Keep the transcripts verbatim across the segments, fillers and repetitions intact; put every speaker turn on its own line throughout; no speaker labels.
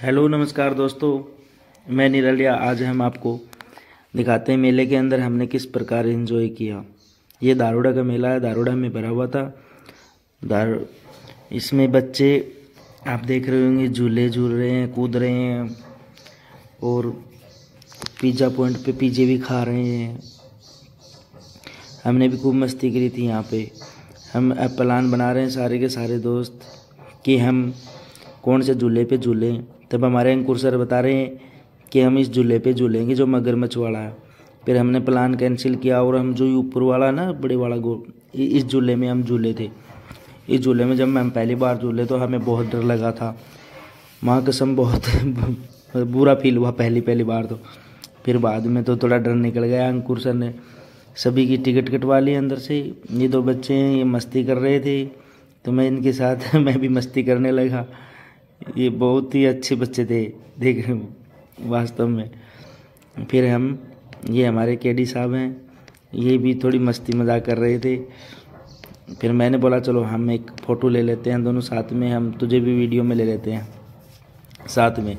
Hello नमस्कार दोस्तों, मैं निरलिया। आज हम आपको दिखाते हैं मेले के अंदर हमने किस प्रकार एंजॉय किया। ये दारोड़ा का मेला है, दारोड़ा में भरा हुआ था। दार इसमें बच्चे आप देख रहे होंगे झूले झूल रहे हैं, कूद रहे हैं और पिज़्ज़ा पॉइंट पे पिज़्ज़े भी खा रहे हैं। हमने भी खूब मस्ती करी थी यहाँ पे। हम अब प्लान बना रहे हैं सारे के सारे दोस्त कि हम कौन से झूले पे झूलें। तब हमारे अंकुर सर बता रहे हैं कि हम इस झूले पे झूलेंगे जो मगरमच्छ वाला है। फिर हमने प्लान कैंसिल किया और हम जो ऊपर वाला ना बड़े वाला गोल, इस झूले में हम झूले थे। इस झूले में जब हम पहली बार झूले तो हमें बहुत डर लगा था, माँ कसम बहुत बुरा फील हुआ पहली पहली बार तो। फिर बाद में तो थोड़ा डर निकल गया। अंकुर सर ने सभी की टिकट कटवा ली अंदर से। ये दो बच्चे हैं, ये मस्ती कर रहे थे तो मैं इनके साथ मैं भी मस्ती करने लगा। ये बहुत ही अच्छे बच्चे थे देख वास्तव में। फिर हम ये हमारे केडी साहब हैं, ये भी थोड़ी मस्ती मजाक कर रहे थे। फिर मैंने बोला चलो हम एक फ़ोटो ले लेते हैं दोनों साथ में, हम तुझे भी वीडियो में ले लेते हैं साथ में।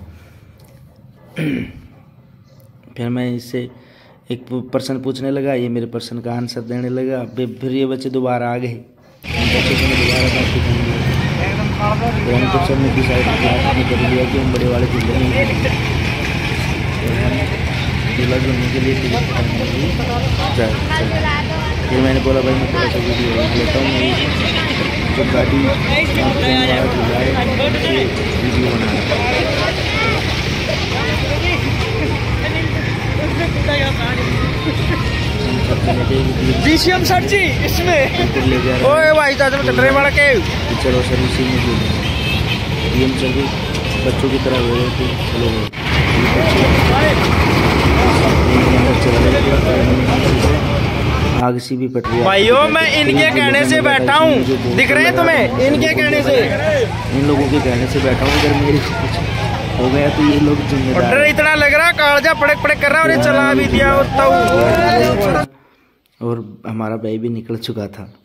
फिर मैं इससे एक प्रश्न पूछने लगा, ये मेरे प्रश्न का आंसर देने लगा। फिर ये बच्चे दोबारा आ गए। अंकुर सर ने डिसाइड क्लास में कर लिया कि हम बड़े वाले झूले नहीं खेलेंगे। झूला झूलने के लिए जाए। फिर मैंने बोला भाई मैं थोड़ा सा वीडियो लेता हूँ, मैं जो गाड़ी वाला झूला है वीडियो बना
जीसीएम सर जी इसमें ओए भाई साहब चल रहे बड़ा के
चलो सर इसी में झूले डीएम सर भी बच्चों की तरह हो रहे थे। चलो आग सी भी पट रही है
भाइयों। मैं इनके कहने से बैठा हूँ, दिख रहे हैं तुम्हें? इनके कहने से,
इन लोगों के कहने से बैठा हूँ। अगर मेरी कुछ हो गया तो ये लोग जिम्मेदार।
डर इतना लग रहा कालजा पड़क पड़क कर रहा और चला भी दिया।
और हमारा भाई भी निकल चुका था।